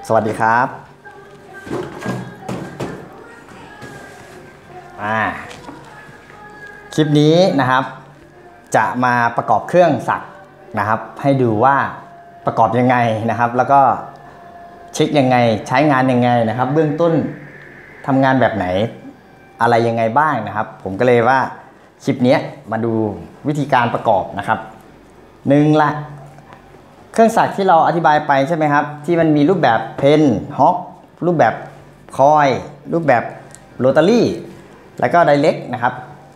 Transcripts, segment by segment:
สวัสดีครับคลิปนี้นะครับจะมาประกอบเครื่องสักนะครับให้ดูว่าประกอบยังไงนะครับแล้วก็เช็คยังไงใช้งานยังไงนะครับเบื้องต้นทำงานแบบไหนอะไรยังไงบ้างนะครับผมก็เลยว่าคลิปนี้มาดูวิธีการประกอบนะครับหนึ่งละเครื่องสักที่เราอธิบายไปใช่ไหมครับที่มันมีรูปแบบเพนฮอกรูปแบบคอยรูปแบบโรตารี่แล้วก็ไดเรกนะครับ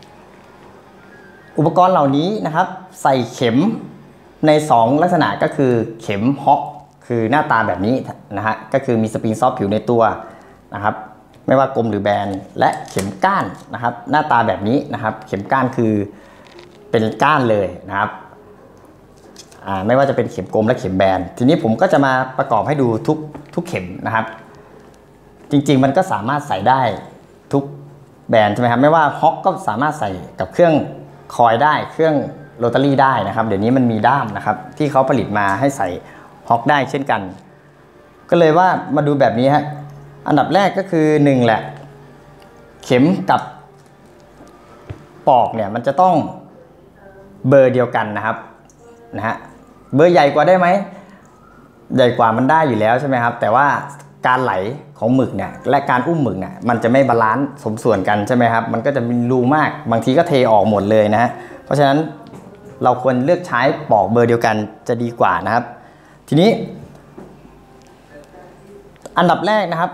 อุปกรณ์เหล่านี้นะครับใส่เข็มใน2ลักษณะก็คือเข็มฮอกคือหน้าตาแบบนี้นะฮะก็คือมีสปริงซอฟต์ผิวในตัวนะครับไม่ว่ากลมหรือแบนและเข็มก้านนะครับหน้าตาแบบนี้นะครับเข็มก้านคือเป็นก้านเลยนะครับไม่ว่าจะเป็นเข็มกลมและเข็มแบนทีนี้ผมก็จะมาประกอบให้ดูทุกเข็มนะครับจริงๆมันก็สามารถใส่ได้ทุกแบนใช่ไหมครับไม่ว่าฮอกก็สามารถใส่กับเครื่องคอยได้เครื่องโรตารี่ได้นะครับเดี๋ยวนี้มันมีด้ามนะครับที่เขาผลิตมาให้ใส่ฮอกได้เช่นกันก็เลยว่ามาดูแบบนี้ฮะอันดับแรกก็คือ1แหละเข็มกับปอกเนี่ยมันจะต้องเบอร์เดียวกันนะครับเบอร์ใหญ่กว่าได้ไหมใหญ่กว่ามันได้อยู่แล้วใช่ไหมครับแต่ว่าการไหลของหมึกเนี่ยและการอุ้มหมึกเนี่ยมันจะไม่บาลานซ์สมส่วนกันใช่ไหมครับมันก็จะมีรูมากบางทีก็เทออกหมดเลยนะฮะเพราะฉะนั้นเราควรเลือกใช้ปอกเบอร์เดียวกันจะดีกว่านะครับทีนี้อันดับแรกนะครับ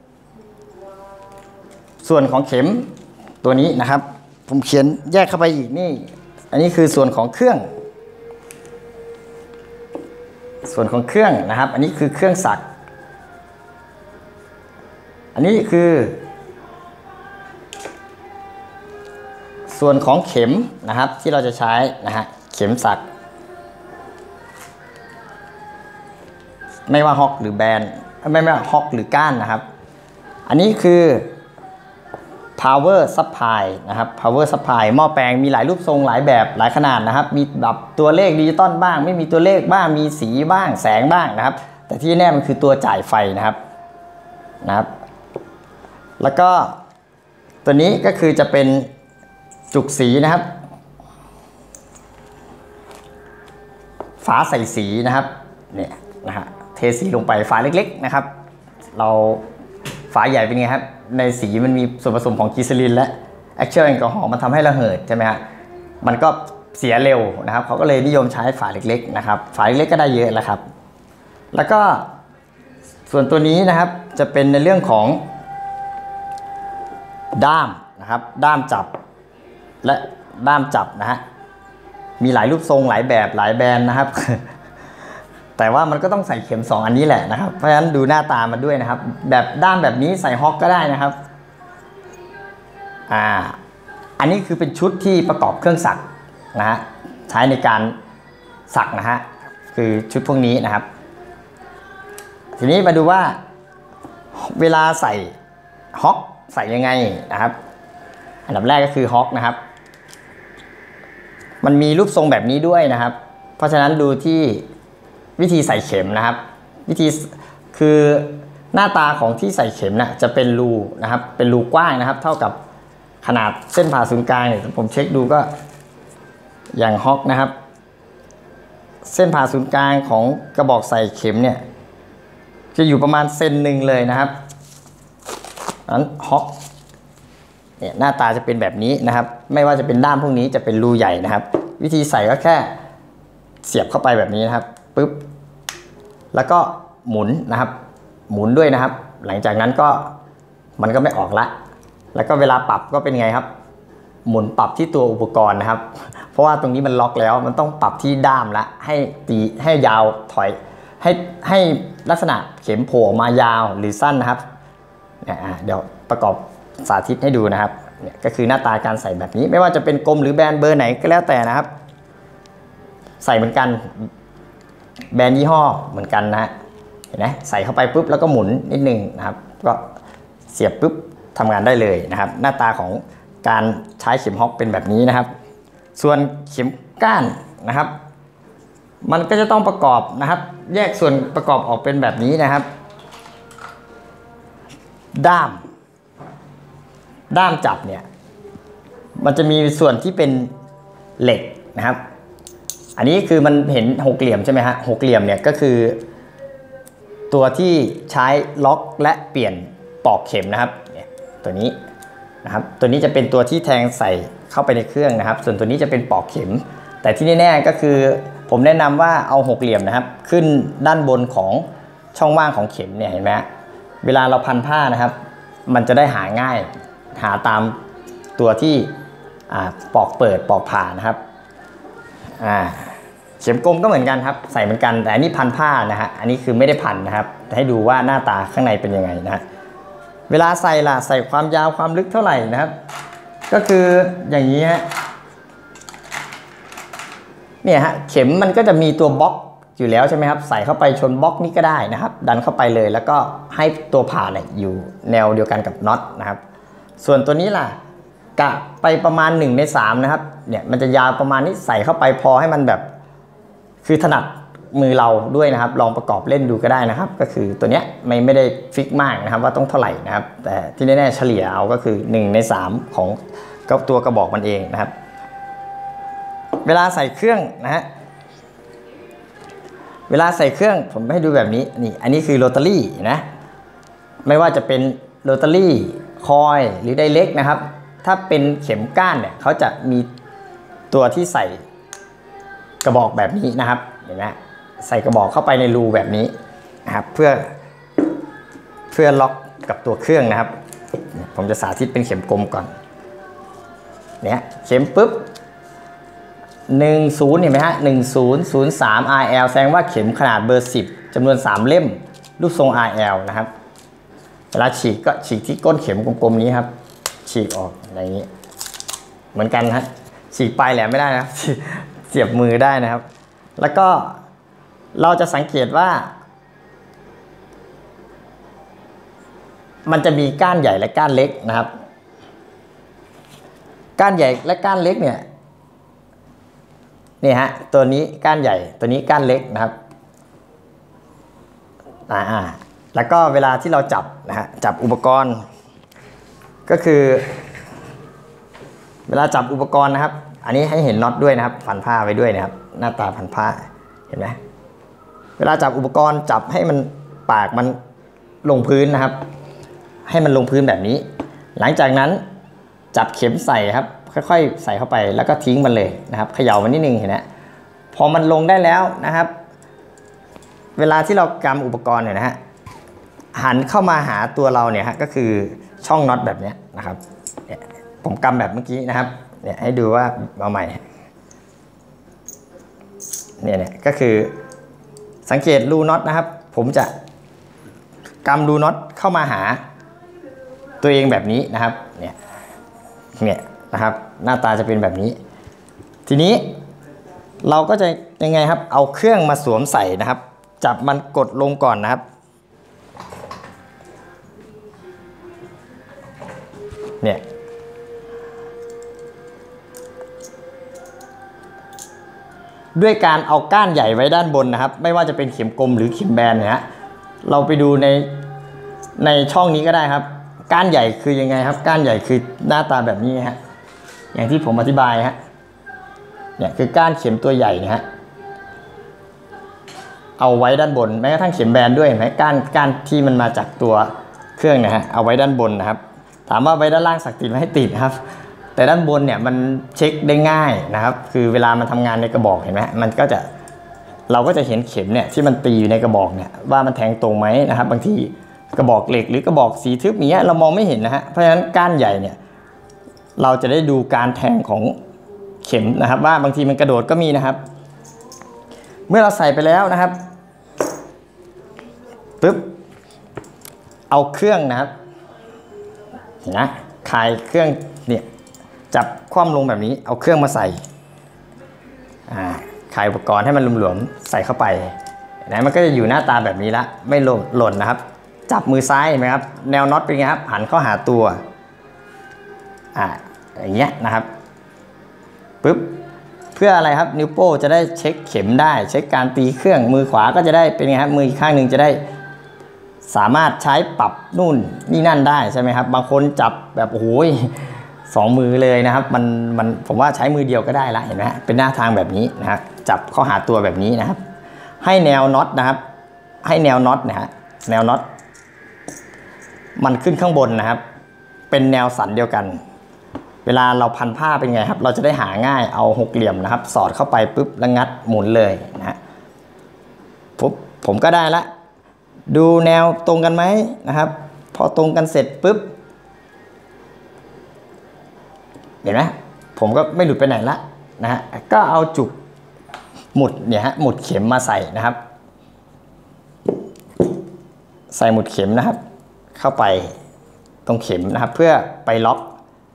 ส่วนของเข็มตัวนี้นะครับผมเขียนแยกเข้าไปอีกนี่อันนี้คือส่วนของเครื่องนะครับอันนี้คือเครื่องสักอันนี้คือส่วนของเข็มนะครับที่เราจะใช้นะฮะเข็มสักไม่ว่าฮอกหรือแบนไม่ว่าฮอกหรือก้านนะครับอันนี้คือ power supply นะครับ power supply หม้อแปลงมีหลายรูปทรงหลายแบบหลายขนาดนะครับมีแบบตัวเลขดิจิตอลบ้างไม่มีตัวเลขบ้างมีสีบ้างแสงบ้างนะครับแต่ที่แน่มันคือตัวจ่ายไฟนะครับแล้วก็ตัวนี้ก็คือจะเป็นจุกสีนะครับฝาใส่สีนะครับเนี่ยนะฮะเทสีลงไปฝาเล็กๆนะครับเราฝาใหญ่เป็นไงครับในสีมันมีส่วนผสมของกิซลินและแอคเชอร์แอลกอฮอล์มันทำให้ระเหิดใช่ไหมฮะมันก็เสียเร็วนะครับเขาก็เลยนิยมใช้ฝาเล็กๆนะครับฝาเล็กๆก็ได้เยอะแล้วครับแล้วก็ส่วนตัวนี้นะครับจะเป็นในเรื่องของด้ามนะครับด้ามจับและด้ามจับนะฮะมีหลายรูปทรงหลายแบบหลายแบรนด์นะครับ แต่ว่ามันก็ต้องใส่เข็ม2อันนี้แหละนะครับเพราะฉะนั้นดูหน้าตามันด้วยนะครับแบบด้ามแบบนี้ใส่ฮอกก็ได้นะครับอันนี้คือเป็นชุดที่ประกอบเครื่องสักนะฮะใช้ในการสักนะฮะคือชุดพวกนี้นะครับทีนี้มาดูว่าเวลาใส่ฮอกใส่ยังไงนะครับอันดับแรกก็คือฮอกนะครับมันมีรูปทรงแบบนี้ด้วยนะครับเพราะฉะนั้นดูที่วิธีใส่เข็มนะครับวิธีคือหน้าตาของที่ใส่เข็มนะจะเป็นรูนะครับเป็นรูกว้างนะครับเท่ากับขนาดเส้นผ่าศูนย์กลางเนี่ยผมเช็คดูก็อย่างฮอกนะครับเส้นผ่าศูนย์กลางของกระบอกใส่เข็มเนี่ยจะอยู่ประมาณเซนหนึ่งเลยนะครับนั้นฮอกเนี่ยหน้าตาจะเป็นแบบนี้นะครับไม่ว่าจะเป็นด้ามพวกนี้จะเป็นรูใหญ่นะครับวิธีใส่ก็แค่เสียบเข้าไปแบบนี้นะครับปึ๊บแล้วก็หมุนนะครับหมุนด้วยนะครับหลังจากนั้นก็มันก็ไม่ออกละแล้วก็เวลาปรับก็เป็นไงครับหมุนปรับที่ตัวอุปกรณ์นะครับเพราะว่าตรงนี้มันล็อกแล้วมันต้องปรับที่ด้ามละให้ตีให้ยาวถอยให้ลักษณะเข็มโผล่มายาวหรือสั้นนะครับเดี๋ยวประกอบสาธิตให้ดูนะครับเนี่ยก็คือหน้าตาการใส่แบบนี้ไม่ว่าจะเป็นกลมหรือแบนเบอร์ไหนก็แล้วแต่นะครับใส่เหมือนกันแบรนด์ยี่ห้อเหมือนกันนะฮะเห็นไหมใส่เข้าไปปุ๊บแล้วก็หมุนนิดนึงนะครับก็เสียบปุ๊บทำงานได้เลยนะครับหน้าตาของการใช้เข็มฮอกเป็นแบบนี้นะครับส่วนเข็มก้านนะครับมันก็จะต้องประกอบนะครับแยกส่วนประกอบออกเป็นแบบนี้นะครับด้ามจับเนี่ยมันจะมีส่วนที่เป็นเหล็กนะครับอันนี้คือมันเห็นหกเหลี่ยมใช่ไหมฮะหกเหลี่ยมเนี่ยก็คือตัวที่ใช้ล็อกและเปลี่ยนปอกเข็มนะครับเนี่ยตัวนี้นะครับตัวนี้จะเป็นตัวที่แทงใส่เข้าไปในเครื่องนะครับส่วนตัวนี้จะเป็นปอกเข็มแต่ที่แน่ๆก็คือผมแนะนำว่าเอาหกเหลี่ยมนะครับขึ้นด้านบนของช่องว่างของเข็มเนี่ยเห็นไหมเวลาเราพันผ้านะครับมันจะได้หาง่ายหาตามตัวที่ปอกเปิดปอกผ่านะครับเข็มกลมก็เหมือนกันครับใส่เหมือนกันแต่อันนี้พันผ้านะฮะอันนี้คือไม่ได้พันนะครับแต่ให้ดูว่าหน้าตาข้างในเป็นยังไงนะฮะเวลาใส่ล่ะใส่ความยาวความลึกเท่าไหร่นะครับก็คืออย่างนี้ฮะเนี่ยฮะเข็มมันก็จะมีตัวบล็อกอยู่แล้วใช่ไหมครับใส่เข้าไปชนบล็อกนี้ก็ได้นะครับดันเข้าไปเลยแล้วก็ให้ตัวผ่าเนี่ยอยู่แนวเดียวกันกับน็อตนะครับส่วนตัวนี้ล่ะกะไปประมาณ1 ใน 3นะครับเนี่ยมันจะยาวประมาณนี้ใส่เข้าไปพอให้มันแบบคือถนัดมือเราด้วยนะครับลองประกอบเล่นดูก็ได้นะครับก็คือตัวเนี้ยไม่ได้ฟิกมากนะครับว่าต้องเท่าไหร่นะครับแต่ที่แน่ๆเฉลี่ยเอาก็คือ1 ใน 3ของตัวกระบอกมันเองนะครับเวลาใส่เครื่องนะฮะเวลาใส่เครื่องผมให้ดูแบบนี้นี่อันนี้คือโรตารี่นะไม่ว่าจะเป็นโรตารี่คอยหรือไดเรกนะครับถ้าเป็นเข็มก้านเนี่ยเขาจะมีตัวที่ใส่กระบอกแบบนี้นะครับเห็นไหมใส่กระบอกเข้าไปในรูแบบนี้นะครับเพื่อล็อกกับตัวเครื่องนะครับผมจะสาธิตเป็นเข็มกลมก่อนเนี่ยเข็มปุ๊บ10เห็นไหมฮะ1003 RL แสดงว่าเข็มขนาดเบอร์10จำนวน3เล่มรูปทรง RL นะครับเวลาฉีกก็ฉีกที่ก้นเข็มกลมๆนี้ครับฉีกออกอะไรอย่างนี้เหมือนกันฮะฉีกปลายแหลมไม่ได้นะครับเสียบมือได้นะครับแล้วก็เราจะสังเกตว่ามันจะมีก้านใหญ่และก้านเล็กนะครับก้านใหญ่และก้านเล็กเนี่ยนี่ฮะตัวนี้ก้านใหญ่ตัวนี้ก้านเล็กนะครับแล้วก็เวลาที่เราจับนะฮะจับอุปกรณ์ก็คือเวลาจับอุปกรณ์นะครับอันนี้ให้เห็นน็อตด้วยนะครับพันผ้าไว้ด้วยนะครับหน้าตาพันผ้าเห็นไหมเวลาจับอุปกรณ์จับให้มันปากมันลงพื้นนะครับให้มันลงพื้นแบบนี้หลังจากนั้นจับเข็มใส่ครับค่อยๆใส่เข้าไปแล้วก็ทิ้งมันเลยนะครับเขย่ามันนิดนึงเห็นไหมพอมันลงได้แล้วนะครับเวลาที่เรากำอุปกรณ์เนี่ยนะฮะหันเข้ามาหาตัวเราเนี่ยฮะก็คือช่องน็อตแบบนี้นะครับผมกำแบบเมื่อกี้นะครับเนี่ยให้ดูว่าเอาใหม่เนี่ยก็คือสังเกตรูน็อตนะครับผมจะกำรูน็อตเข้ามาหาตัวเองแบบนี้นะครับเนี่ยนะครับหน้าตาจะเป็นแบบนี้ทีนี้เราก็จะยังไงครับเอาเครื่องมาสวมใส่นะครับจับมันกดลงก่อนนะครับเนี่ยด้วยการเอาก้านใหญ่ไว้ด้านบนนะครับไม่ว่าจะเป็นเข็มกลมหรือเข็มแบนเนี่ยเราไปดูในช่องนี้ก็ได้ครับก้านใหญ่คือยังไงครับก้านใหญ่คือหน้าตาแบบนี้ฮะอย่างที่ผมอธิบายฮะเนี่ยคือก้านเข็มตัวใหญ่นะฮะเอาไว้ด้านบนแม้กระทั่งเข็มแบนด้วยเห็นไหมก้านที่มันมาจากตัวเครื่องนะฮะเอาไว้ด้านบนนะครับถามว่าไว้ด้านล่างสักติดไม่ให้ติดครับแต่ด้านบนเนี่ยมันเช็คได้ง่ายนะครับคือเวลามันทำงานในกระบอกเห็นไหมมันก็จะเราก็จะเห็นเข็มเนี่ยที่มันตีอยู่ในกระบอกเนี่ยว่ามันแทงตรงไหมนะครับบางทีกระบอกเหล็กหรือกระบอกสีทึบอย่างเงี้ยเรามองไม่เห็นนะฮะเพราะฉะนั้นก้านใหญ่เนี่ยเราจะได้ดูการแทงของเข็มนะครับว่าบางทีมันกระโดดก็มีนะครับเมื่อเราใส่ไปแล้วนะครับปึ๊บเอาเครื่องนะครับเห็นนะคลายเครื่องเนี่ยจับคว่ำลงแบบนี้เอาเครื่องมาใส่คลายอุปกรณ์ให้มันหลวมๆใส่เข้าไปนะมันก็จะอยู่หน้าตาแบบนี้ละไม่หล่นนะครับจับมือซ้ายเห็นไหมครับแนวน็อตเป็นไงครับหันเข้าหาตัวอย่างเงี้ยนะครับปึ๊บเพื่ออะไรครับนิ้วโป้จะได้เช็คเข็มได้เช็คการตีเครื่องมือขวาก็จะได้เป็นไงครับมืออีกข้างหนึ่งจะได้สามารถใช้ปรับนู่นนี่นั่นได้ใช่ไหมครับบางคนจับแบบโอ้โห2 มือเลยนะครับมันผมว่าใช้มือเดียวก็ได้ละเห็นไหมเป็นหน้าทางแบบนี้นะครับจับเข้าหาตัวแบบนี้นะครับให้แนวน็อตนะครับให้แนวน็อตนะฮะแนวน็อตมันขึ้นข้างบนนะครับเป็นแนวสันเดียวกันเวลาเราพันผ้าเป็นไงครับเราจะได้หาง่ายเอา6 เหลี่ยมนะครับสอดเข้าไปปุ๊บแล้วงัดหมุนเลยนะฮะปุ๊บผมก็ได้ละดูแนวตรงกันไหมนะครับพอตรงกันเสร็จปุ๊บเห็นไหมผมก็ไม่หลุดไปไหนละนะฮะก็เอาจุกหมุดเนี่ยฮะหมุดเข็มมาใส่นะครับใส่หมุดเข็มนะครับเข้าไปตรงเข็มนะครับเพื่อไปล็อก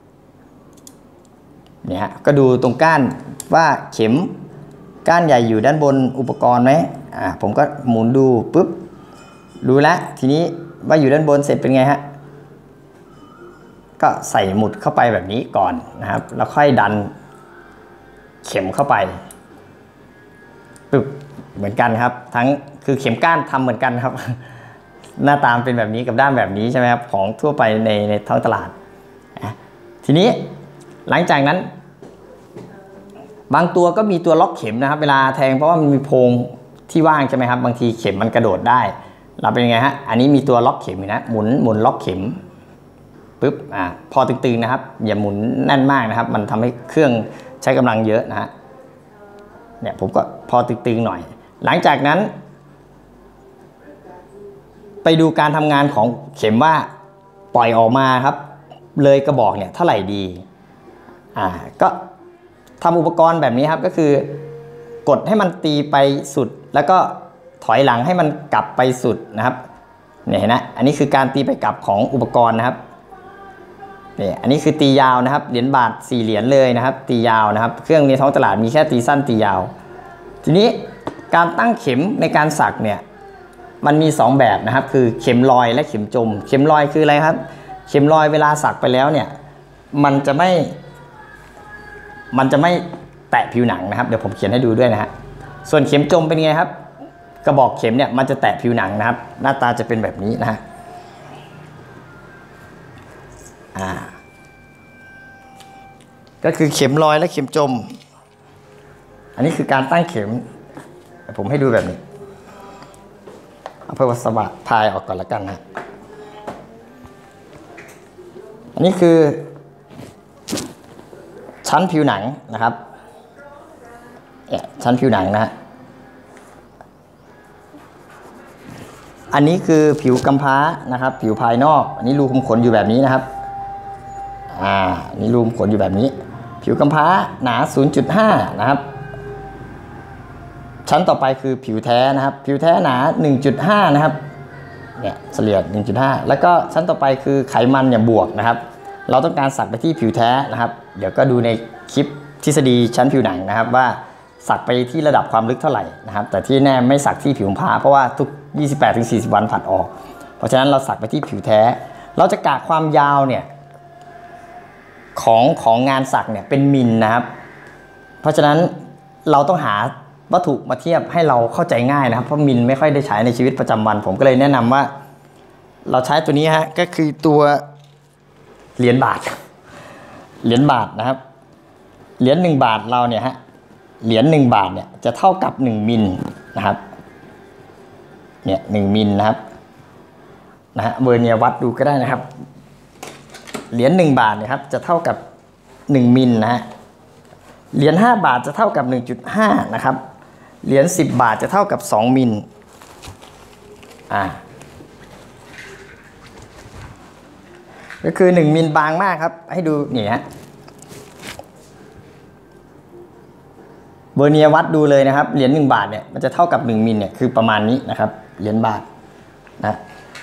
เนี่ยฮะก็ดูตรงก้านว่าเข็มก้านใหญ่อยู่ด้านบนอุปกรณ์ไหมผมก็หมุนดูปุ๊บดูแล้วทีนี้ว่าอยู่ด้านบนเสร็จเป็นไงฮะก็ใส่หมุดเข้าไปแบบนี้ก่อนนะครับแล้วค่อยดันเข็มเข้าไปปึ๊บเหมือนกันครับทั้งคือเข็มก้านทำเหมือนกันครับหน้าตามเป็นแบบนี้กับด้านแบบนี้ใช่ไหมครับของทั่วไปในท้องตลาดทีนี้หลังจากนั้นบางตัวก็มีตัวล็อกเข็มนะครับเวลาแทงเพราะว่ามันมีโพรงที่ว่างใช่ไหมครับบางทีเข็มมันกระโดดได้เราเป็นยังไงฮะอันนี้มีตัวล็อกเข็มนะหมุนล็อกเข็มปุ๊บพอตึงๆนะครับอย่าหมุนแน่นมากนะครับมันทำให้เครื่องใช้กำลังเยอะนะฮะเนี่ยผมก็พอตึงๆหน่อยหลังจากนั้นไปดูการทำงานของเข็มว่าปล่อยออกมาครับเลยกระบอกเนี่ยเท่าไหร่ดีก็ทำอุปกรณ์แบบนี้ครับก็คือกดให้มันตีไปสุดแล้วก็ถอยหลังให้มันกลับไปสุดนะครับเนี่ยเห็นนะอันนี้คือการตีไปกลับของอุปกรณ์นะครับเนี่ยอันนี้คือตียาวนะครับเหรียญบาท4 เหรียญเลยนะครับตียาวนะครับเครื่องในท้องตลาดมีแค่ตีสั้นตียาวทีนี้การตั้งเข็มในการสักเนี่ยมันมี2 แบบนะครับคือเข็มลอยและเข็มจมเข็มลอยคืออะไรครับเข็มลอยเวลาสักไปแล้วเนี่ยมันจะไม่แตะผิวหนังนะครับเดี๋ยวผมเขียนให้ดูด้วยนะฮะส่วนเข็มจมเป็นไงครับกระบอกเข็มเนี่ยมันจะแตะผิวหนังนะครับหน้าตาจะเป็นแบบนี้นะฮะก็คือเข็มลอยและเข็มจมอันนี้คือการตั้งเข็มผมให้ดูแบบนี้เอาเพื่อสว่างพายออกก่อนละกันนะอันนี้คือชั้นผิวหนังนะครับชั้นผิวหนังนะฮะอันนี้คือผิวกำพร้านะครับผิวภายนอกอันนี้รูขุมขนอยู่แบบนี้นะครับนี่รูขุมขนอยู่แบบนี้ผิวกำพร้าหนา 0.5 นะครับชั้นต่อไปคือผิวแท้นะครับผิวแท้หนา 1.5 นะครับเนี่ยเฉลี่ย 1.5 แล้วก็ชั้นต่อไปคือไขมันเนี่ยบวกนะครับเราต้องการสักไปที่ผิวแท้นะครับเดี๋ยวก็ดูในคลิปทฤษฎีชั้นผิวหนังนะครับว่าสักไปที่ระดับความลึกเท่าไหร่นะครับแต่ที่แน่ไม่สักที่ผิวกำพร้าเพราะว่าทุก 28-40 วันผัดออกเพราะฉะนั้นเราสักไปที่ผิวแท้เราจะกะความยาวเนี่ยของงานสักเนี่ยเป็นมิลนะครับเพราะฉะนั้นเราต้องหาวัตถุมาเทียบให้เราเข้าใจง่ายนะครับเพราะมิลไม่ค่อยได้ใช้ในชีวิตประจำวันผมก็เลยแนะนำว่าเราใช้ตัวนี้ฮะก็คือตัวเหรียญบาทนะครับเหรียญ1 บาทเราเนี่ยฮะเหรียญ1 บาทเนี่ยจะเท่ากับ1 มิลนะครับเนี่ย1 มิลนะครับเบอร์เนียวัดดูก็ได้นะครับเหรียญ1 บาทเนี่ยครับจะเท่ากับ1 มิลนะฮะเหรียญ5 บาทจะเท่ากับ 1.5 นะครับเหรียญ10 บาทจะเท่ากับ2 มิลก็คือ1 มิลบางมากครับให้ดูนี่ฮะเบอร์เนียวัดดูเลยนะครับเหรียญ1 บาทเนี่ยมันจะเท่ากับ1 มิลเนี่ยคือประมาณนี้นะครับเหรียญบาทนะ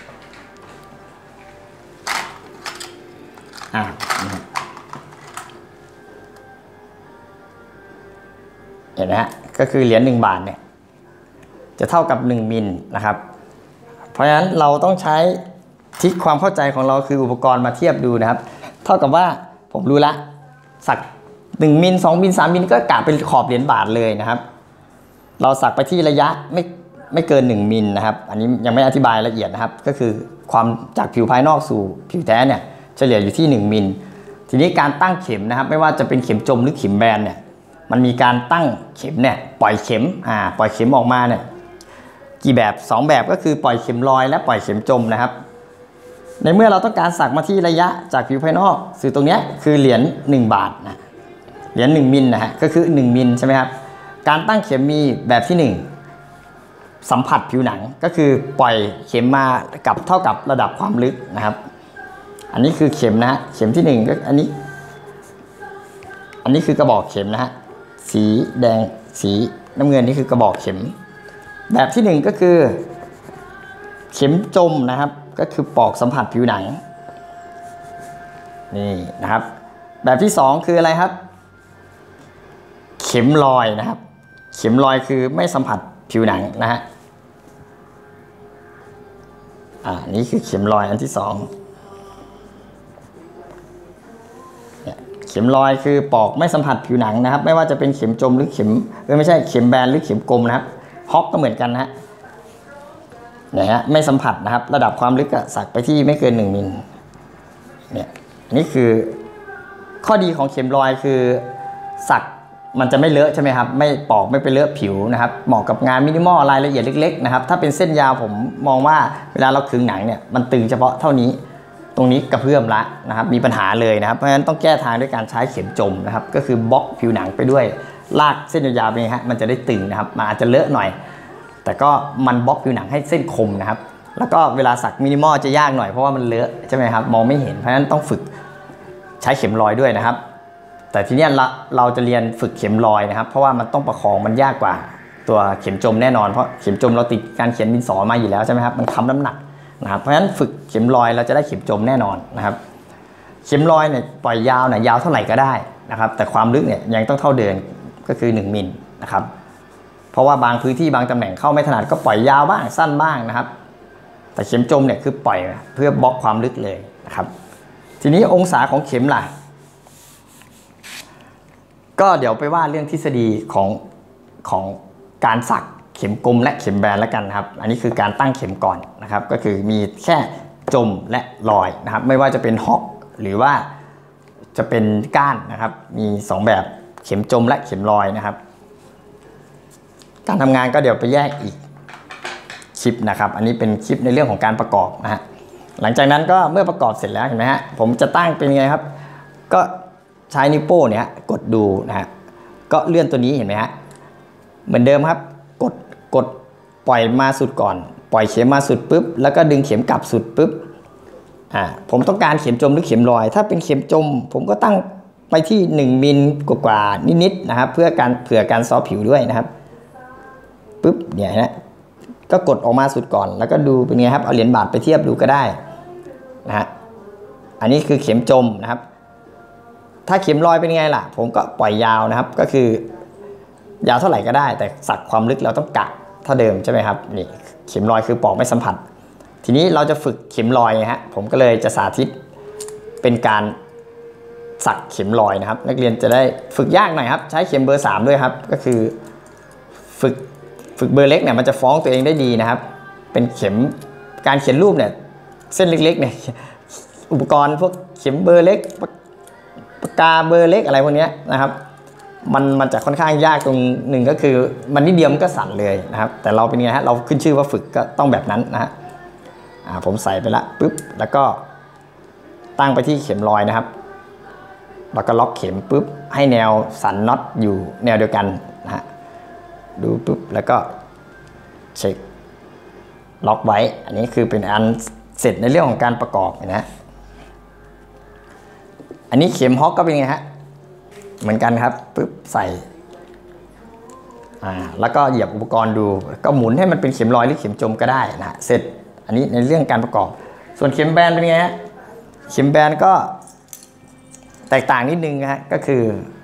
เห็นไหมฮะก็คือเหรียญ1 บาทเนี่ยจะเท่ากับ1 มิลนะครับเพราะฉะนั้นเราต้องใช้ทิศความเข้าใจของเราคืออุปกรณ์มาเทียบดูนะครับเท่ากับว่าผมรู้ละสัก1 มิล 2 มิล 3 มิลก็กะเป็นขอบเหรียญบาทเลยนะครับเราสักไปที่ระยะไม่เกิน1มิลนะครับอันนี้ยังไม่อธิบายละเอียดนะครับก็คือความจากผิวภายนอกสู่ผิวแท้เนี่ยเฉลี่ยอยู่ที่1มิลทีนี้การตั้งเข็มนะครับไม่ว่าจะเป็นเข็มจมหรือเข็มแบนเนี่ยมันมีการตั้งเข็มเนี่ยปล่อยเข็มปล่อยเข็มออกมาเนี่ยกี่แบบ2แบบก็คือปล่อยเข็มลอยและปล่อยเข็มจมนะครับในเมื่อเราต้องการสักมาที่ระยะจากผิวภายนอกสื่อตรงนี้คือเหรียญ1บาทนะเหรียญ1มิลนะฮะก็คือ1มิลใช่ไหมครับการตั้งเข็มมีแบบที่1สัมผัสผิวหนังก็คือปล่อยเข็มมากับเท่ากับระดับความลึกนะครับอันนี้คือเข็มนะฮะเข็มที่1ก็อันนี้คือกระบอกเข็มนะฮะสีแดงสีน้ำเงินนี่คือกระบอกเข็มแบบที่1ก็คือเข็มจมนะครับก็คือปอกสัมผัสผิวหนังนี่นะครับแบบที่2คืออะไรครับเข็มลอยนะครับเข็มลอยคือไม่สัมผัสผิวหนังนะฮะนี่คือเข็มลอยอันที่2เข็มลอยคือปอกไม่สัมผัสผิวหนังนะครับไม่ว่าจะเป็นเข็มจมหรือเข็มไม่ใช่เข็มแบนหรือเข็มกลมนะครับฮอกก็เหมือนกันนะฮะเนี่ยฮะไม่สัมผัสนะครับระดับความลึกสักไปที่ไม่เกิน1มิลเนี่ยนี่คือข้อดีของเข็มลอยคือสักมันจะไม่เลอะใช่ไหมครับไม่ปอกไม่ไปเลอะผิวนะครับเหมาะกับงานมินิมอลรายละเอียดเล็กๆนะครับถ้าเป็นเส้นยาวผมมองว่าเวลาเราขึงหนังเนี่ยมันตึงเฉพาะเท่านี้ตรงนี้กระเพื่อมละนะครับมีปัญหาเลยนะครับเพราะฉะนั้นต้องแก้ทางด้วยการใช้เข็มจมนะครับก็คือบล็อกผิวหนังไปด้วยลากเส้นยาวๆไปฮะมันจะได้ตึงนะครับมันอาจจะเลอะหน่อยแต่ก็มันบล็อกผิวหนังให้เส้นคมนะครับแล้วก็เวลาสักมินิมอลจะยากหน่อยเพราะว่ามันเลอะใช่ไหมครับมองไม่เห็นเพราะฉะนั้นต้องฝึกใช้เข็มลอยด้วยนะครับแต่ทีนี้เราจะเรียนฝึกเข็มลอยนะครับเพราะว่ามันต้องประคองมันยากกว่าตัวเข็มจมแน่นอนเพราะเข็มจมเราติดการเขียนดินสอมาอยู่แล้วใช่ไหมครับมันค้ำน้ำหนักนะครับเพราะฉะนั้นฝึกเข็มลอยเราจะได้เข็มจมแน่นอนนะครับเข็มลอยเนี่ยปล่อยยาวเนี่ยยาวเท่าไหร่ก็ได้นะครับแต่ความลึกเนี่ยยังต้องเท่าเดิมก็คือ1มิลนะครับเพราะว่าบางพื้นที่บางตำแหน่งเข้าไม่ถนัดก็ปล่อยยาวบ้างสั้นบ้างนะครับแต่เข็มจมเนี่ยคือปล่อยเพื่อบล็อกความลึกเลยนะครับทีนี้องศาของเข็มล่ะก็เดี๋ยวไปว่าเรื่องทฤษฎีของการสักเข็มกลมและเข็มแบนแล้วกันนะครับอันนี้คือการตั้งเข็มก่อนนะครับก็คือมีแค่จมและลอยนะครับไม่ว่าจะเป็นฮอกหรือว่าจะเป็นก้านนะครับมี2แบบเข็มจมและเข็มลอยนะครับการทำงานก็เดี๋ยวไปแยกอีกคลิปนะครับอันนี้เป็นคลิปในเรื่องของการประกอบนะฮะหลังจากนั้นก็เมื่อประกอบเสร็จแล้วเห็นไหมฮะผมจะตั้งเป็นไงครับก็ใช้นิ้วโป้เนี่ยกดดูนะฮะก็เลื่อนตัวนี้เห็นไหมฮะเหมือนเดิมครับกดปล่อยมาสุดก่อนปล่อยเข็มมาสุดปุ๊บแล้วก็ดึงเข็มกลับสุดปุ๊บผมต้องการเข็มจมหรือเข็มลอยถ้าเป็นเข็มจมผมก็ตั้งไปที่1มิลกว่านิดๆนะครับเพื่อการซอฟผิวด้วยนะครับปุ๊บเนี่ยนะก็กดออกมาสุดก่อนแล้วก็ดูเป็นไงครับเอาเหรียญบาทไปเทียบดูก็ได้นะฮะอันนี้คือเข็มจมนะครับถ้าเข็มลอยเป็นไงล่ะผมก็ปล่อยยาวนะครับก็คือยาวเท่าไหร่ก็ได้แต่สักความลึกเราต้องกะเท่าเดิมใช่ไหมครับนี่เข็มลอยคือปอกไม่สัมผัสทีนี้เราจะฝึกเข็มลอยฮะผมก็เลยจะสาธิตเป็นการสักเข็มลอยนะครับนักเรียนจะได้ฝึกยากหน่อยครับใช้เข็มเบอร์3ด้วยครับก็คือฝึกเบอร์เล็กเนี่ยมันจะฟ้องตัวเองได้ดีนะครับเป็นเข็มการเขียนรูปเนี่ยเส้นเล็กๆเนี่ยอุปกรณ์พวกเข็มเบอร์เล็กปากกาเบอร์เล็กอะไรพวกนี้นะครับมันจะค่อนข้างยากตรงหนึ่งก็คือมันนิดเดียวมันก็สั่นเลยนะครับแต่เราเป็นไงฮะเราขึ้นชื่อว่าฝึกก็ต้องแบบนั้นนะฮะผมใส่ไปละปุ๊บแล้วก็ตั้งไปที่เข็มลอยนะครับแล้วก็ล็อกเข็มปุ๊บให้แนวสันน็อตอยู่แนวเดียวกันนะฮะดูปุ๊บแล้วก็เช็คล็อกไว้อันนี้คือเป็นอันเสร็จในเรื่องของการประกอบนะฮะอันนี้เข็มฮอกก็เป็นไงฮะเหมือนกันครับปุ๊บใส่แล้วก็เหยียบอุปกรณ์ดูก็หมุนให้มันเป็นเข็มลอยหรือเข็มจมก็ได้นะเสร็จอันนี้ในเรื่องการประกอบส่วนเข็มแบนเป็นไงฮะเข็มแบนก็แตกต่างนิดนึงนะฮะก็คือ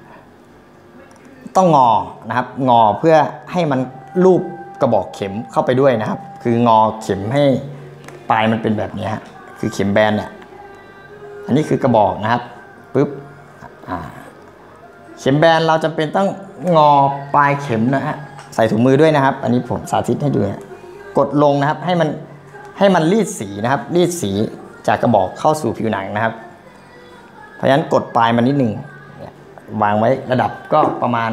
ต้องงอนะครับงอเพื่อให้มันลูบกระบอกเข็มเข้าไปด้วยนะครับคืองอเข็มให้ปลายมันเป็นแบบนี้ฮะคือเข็มแบนเนี่ยอันนี้คือกระบอกนะครับปุ๊บเข็มแบนเราจำเป็นต้องงอปลายเข็มนะฮะใส่ถุงมือด้วยนะครับอันนี้ผมสาธิตให้ดูกดลงนะครับให้มันรีดสีนะครับรีดสีจากกระบอกเข้าสู่ผิวหนังนะครับเพราะฉะนั้นกดปลายมันนิดหนึ่งวางไว้ระดับก็ประมาณ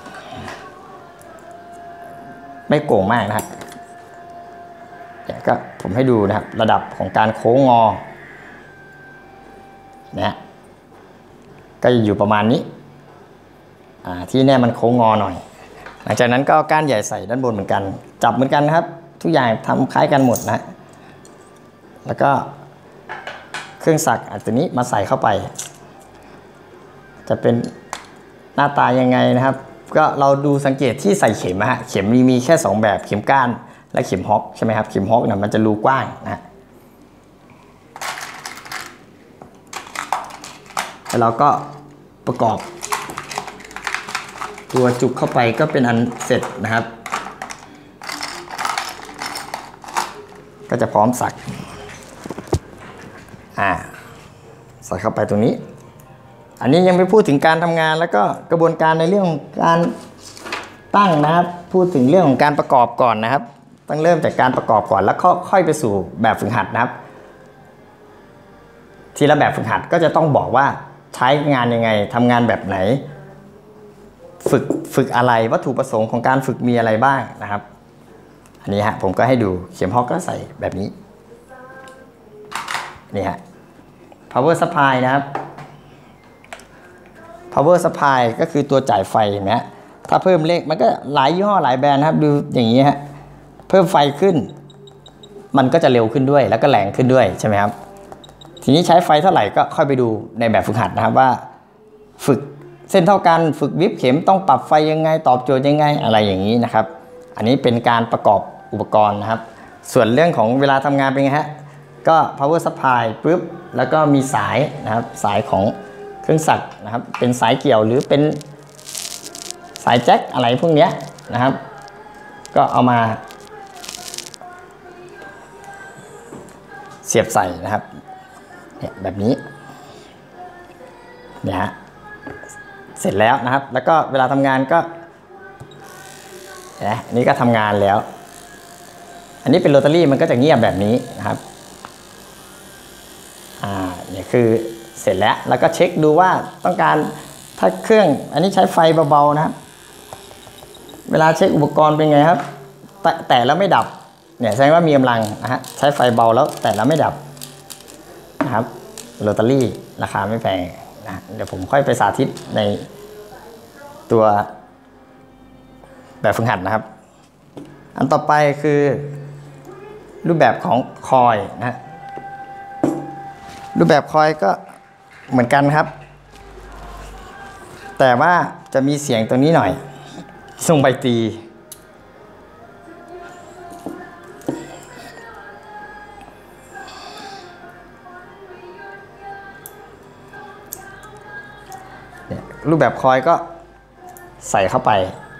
ไม่โก่งมากนะครับก็ผมให้ดูนะครับระดับของการโค้งงอนะก็อยู่ประมาณนี้ที่แน่มันโค้งงอหน่อยหลังจากนั้นก็ก้านใหญ่ใส่ด้านบนเหมือนกันจับเหมือนกันนะครับทุกอย่างทำคล้ายกันหมดนะแล้วก็เครื่องสักตัวนี้มาใส่เข้าไปจะเป็นหน้าตายังไงนะครับก็เราดูสังเกตที่ใส่เข็มนะฮะเข็มมีแค่2แบบเข็มก้านและเข็มฮอกใช่ไหมครับเข็มฮอกเนี่ยมันจะรูกว้างนะแล้วเราก็ประกอบตัวจุกเข้าไปก็เป็นอันเสร็จนะครับก็จะพร้อมสักใส่เข้าไปตรงนี้อันนี้ยังไม่พูดถึงการทำงานแล้วก็กระบวนการในเรื่องของการตั้งนะครับพูดถึงเรื่องของการประกอบก่อนนะครับต้องเริ่มจากการประกอบก่อนแล้วค่อยไปสู่แบบฝึกหัดนะครับทีละแบบฝึกหัดก็จะต้องบอกว่าใช้งานยังไงทำงานแบบไหนฝึกอะไรวัตถุประสงค์ของการฝึกมีอะไรบ้างนะครับอันนี้ฮะผมก็ให้ดูเข็มฮอกก็ใส่แบบนี้นี่ฮะ power supply นะครับ power supply ก็คือตัวจ่ายไฟเห็นไหมถ้าเพิ่มเลขมันก็หลายยี่ห้อหลายแบรนด์นะครับดูอย่างนี้ฮะเพิ่มไฟขึ้นมันก็จะเร็วขึ้นด้วยแล้วก็แรงขึ้นด้วยใช่ไหมครับทีนี้ใช้ไฟเท่าไหร่ก็ค่อยไปดูในแบบฝึกหัดนะครับว่าฝึกเส้นเท่ากันฝึกวิบเข็มต้องปรับไฟยังไงตอบโจทย์ยังไงอะไรอย่างนี้นะครับอันนี้เป็นการประกอบอุปกรณ์นะครับส่วนเรื่องของเวลาทำงานเป็นไงฮะก็ power supply ปุ๊บแล้วก็มีสายนะครับสายของเครื่องสักนะครับเป็นสายเกี่ยวหรือเป็นสายแจ็คอะไรพวกนี้นะครับก็เอามาเสียบใส่นะครับเนี่ยแบบนี้เนี่ยฮะเสร็จแล้วนะครับแล้วก็เวลาทำงานก็อันนี้ก็ทำงานแล้วอันนี้เป็นโรตารี่มันก็จะเงียบแบบนี้นะครับเนี่ยคือเสร็จแล้วก็เช็คดูว่าต้องการถ้าเครื่องอันนี้ใช้ไฟเบาๆนะครับเวลาเช็คอุปกรณ์เป็นไงครับแต่แล้วไม่ดับเนี่ยแสดงว่ามีกำลังนะฮะใช้ไฟเบาแล้วแต่แล้วไม่ดับนะครับโรตารี่ราคาไม่แพงนะเดี๋ยวผมค่อยไปสาธิตในตัวแบบฝึกหัดนะครับอันต่อไปคือรูปแบบของคอยนะรูปแบบคอยก็เหมือนกันครับแต่ว่าจะมีเสียงตรงนี้หน่อยทรงใบตีรูปแบบคอยก็ใส่เข้าไป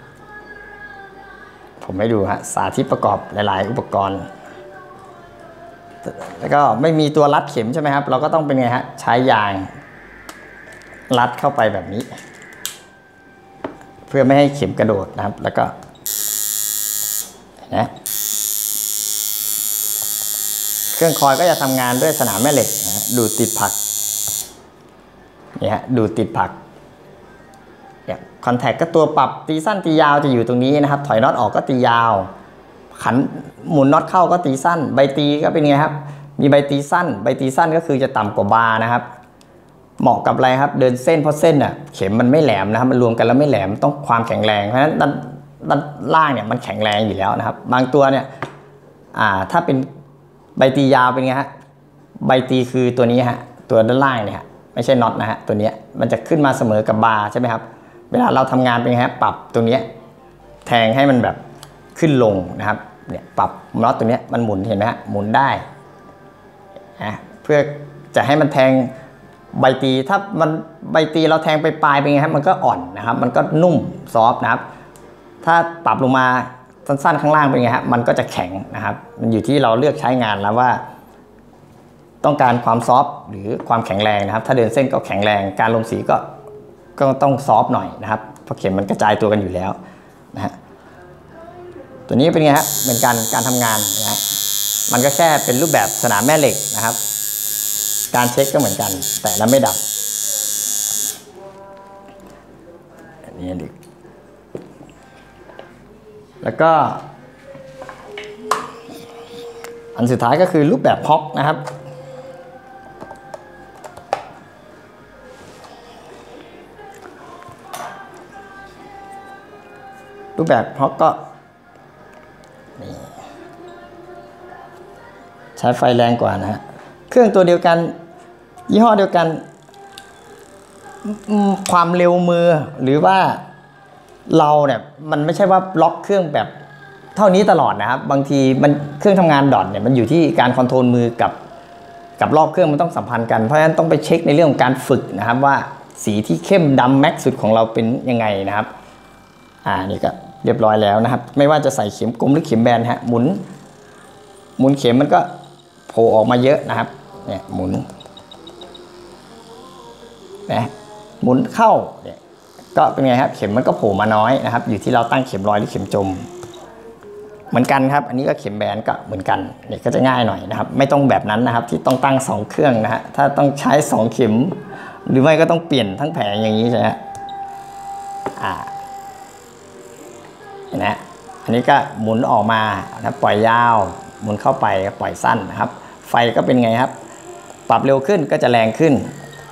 ผมให้ดูฮะสาธิตประกอบหลายๆอุปกรณ์แล้วก็ไม่มีตัวรัดเข็มใช่ไหมครับเราก็ต้องเป็นไงฮะใช้ยางรัดเข้าไปแบบนี้เพื่อไม่ให้เข็มกระโดดนะครับแล้วก็นะเครื่องคอยก็จะทำงานด้วยสนามแม่เหล็กนะดูดติดผักนี่ฮะดูดติดผักคอนแทคก็ตัวปรับตีสั้นตียาวจะอยู่ตรงนี้นะครับถอยน็อตออกก็ตียาวขันหมุนน็อตเข้าก็ตีสั้นใบตีก็เป็นไงครับมีใบตีสั้นใบตีสั้นก็คือจะต่ำกว่าบาร์นะครับเหมาะกับอะไรครับเดินเส้นเพราะเส้นอ่ะเข็มมันไม่แหลมนะครับมันรวมกันแล้วไม่แหลมต้องความแข็งแรงเพราะฉะนั้นด้านล่างเนี่ยมันแข็งแรงอยู่แล้วนะครับบางตัวเนี่ยถ้าเป็นใบตียาวเป็นไงฮะใบตีคือตัวนี้ฮะตัวด้านล่างเนี่ยไม่ใช่น็อตนะฮะตัวนี้มันจะขึ้นมาเสมอกับบาร์ใช่ไหมครับเวลาเราทำงานเป็นไงฮะปรับตรงนี้แทงให้มันแบบขึ้นลงนะครับเนี่ยปรับน็อตตัวนี้มันหมุนเห็นไหมฮะหมุนได้นะเพื่อจะให้มันแทงใบตีถ้ามันใบตีเราแทงไปปลายเป็นไงครับมันก็อ่อนนะครับมันก็นุ่มซอฟต์นะครับถ้าปรับลงมาสั้นๆข้างล่างเป็นไงฮะมันก็จะแข็งนะครับมันอยู่ที่เราเลือกใช้งานแล้วว่าต้องการความซอฟต์หรือความแข็งแรงนะครับถ้าเดินเส้นก็แข็งแรงการลงสีก็ต้องซอฟต์หน่อยนะครับเพราะเข็มมันกระจายตัวกันอยู่แล้วนะฮะตัวนี้เป็นไงฮะเหมือนกันการทำงานนะฮะมันก็แค่เป็นรูปแบบสนามแม่เหล็กนะครับการเช็คก็เหมือนกันแต่แล้วไม่ดับอันนี้ดิแล้วก็อันสุดท้ายก็คือรูปแบบฮอกนะครับรูปแบบฮอกก็ใช้ไฟแรงกว่านะฮะเครื่องตัวเดียวกันยี่ห้อเดียวกันความเร็วมือหรือว่าเราเนี่ยมันไม่ใช่ว่าล็อกเครื่องแบบเท่านี้ตลอดนะครับบางทีมันเครื่องทำงานดอทเนี่ยมันอยู่ที่การคอนโทรลมือกับรอบเครื่องมันต้องสัมพันธ์กันเพราะฉะนั้นต้องไปเช็คในเรื่องของการฝึกนะครับว่าสีที่เข้มดำแม็กสุดของเราเป็นยังไงนะครับนี่ก็เรียบร้อยแล้วนะครับไม่ว่าจะใส่เข็มกลมหรือเข็มแบนฮะหมุนเข็มมันก็โผล่ออกมาเยอะนะครับเนี่ยหมุนนะหมุนเข้าเนี่ยก็เป็นไงครับเข็มมันก็โผล่มาน้อยนะครับอยู่ที่เราตั้งเข็มลอยหรือเข็มจมเหมือนกันครับอันนี้ก็เข็มแบนก็เหมือนกันเนี่ยก็จะง่ายหน่อยนะครับไม่ต้องแบบนั้นนะครับที่ต้องตั้ง2เครื่องนะฮะถ้าต้องใช้2เข็มหรือไม่ก็ต้องเปลี่ยนทั้งแผงอย่างนี้ใช่ไหมนะอันนี้ก็หมุนออกมานะปล่อยยาวหมุนเข้าไปปล่อยสั้นนะครับไฟก็เป็นไงครับปรับเร็วขึ้นก็จะแรงขึ้น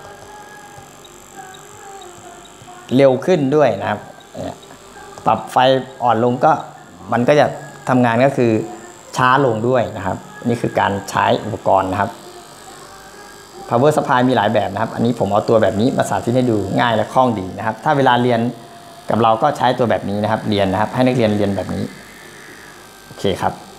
เร็วขึ้นด้วยนะครับปรับไฟอ่อนลงก็มันก็จะทำงานก็คือช้าลงด้วยนะครับนี่คือการใช้อุปกรณ์นะครับ power supply มีหลายแบบนะครับอันนี้ผมเอาตัวแบบนี้มาสาธิตให้ดูง่ายและคล่องดีนะครับถ้าเวลาเรียนกับเราก็ใช้ตัวแบบนี้นะครับเรียนนะครับให้นักเรียนเรียนแบบนี้โอเคครับ